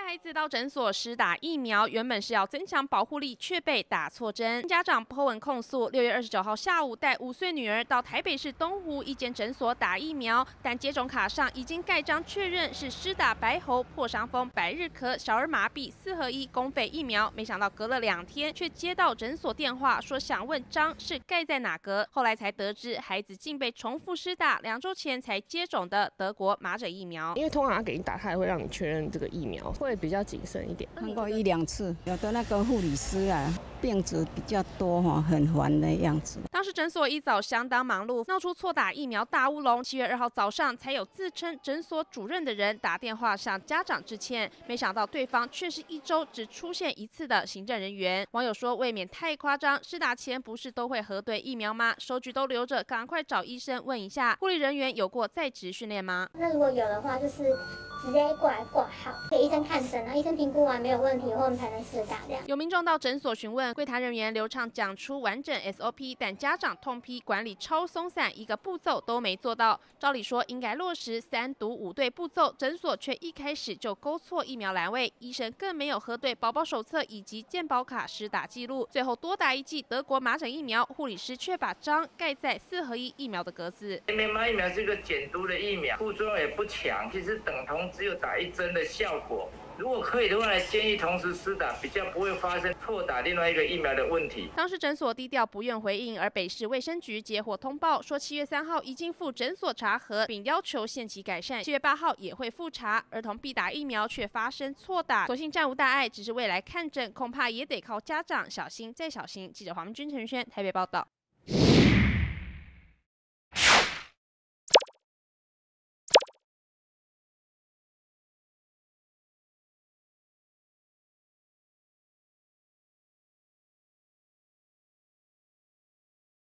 孩子到诊所施打疫苗，原本是要增强保护力，却被打错针。家长 po 文控诉，6月29号下午带5岁女儿到台北市东湖一间诊所打疫苗，但接种卡上已经盖章确认是施打白喉、破伤风、百日咳、小儿麻痹4合1公费疫苗，没想到隔了2天，却接到诊所电话说想问章是盖在哪格，后来才得知孩子竟被重复施打2周前才接种的德国麻疹疫苗。 因为通常他给你打，他也会让你确认这个疫苗，会比较谨慎一点。 看过1、2次，有的那个护理师啊，病子比较多哈，很烦的样子。 当时诊所一早相当忙碌，闹出错打疫苗大乌龙。7月2号早上，才有自称诊所主任的人打电话向家长致歉，没想到对方却是1周只出现1次的行政人员。网友说，未免太夸张，施打前不是都会核对疫苗吗？收据都留着，赶快找医生问一下。护理人员有过在职训练吗？ 那如果有的话，就是直接过来挂号，给医生看诊，然后医生评估完没有问题，我们才能施打这样。 有民众到诊所询问，柜台人员流畅讲出完整 SOP， 但家长痛批管理超松散，一个步骤都没做到。照理说应该落实3读5对步骤，诊所却一开始就勾错疫苗栏位，医生更没有核对宝宝手册以及健保卡施打记录，最后多打1剂德国麻疹疫苗，护理师却把章盖在4合1疫苗的格子。 MMR 疫苗是一个减毒的疫苗，副作用也不强，其实等同只有打1针的效果。如果可以的话，建议同时施打，比较不会发生错打另外一个疫苗的问题。 当时诊所低调不愿回应，而北市卫生局接获通报，说7月3号已经赴诊所查核，并要求限期改善。7月8号也会复查，儿童必打疫苗却发生错打，所幸暂无大碍，只是未来看诊恐怕也得靠家长小心再小心。记者黄明君、陈轩台北报道。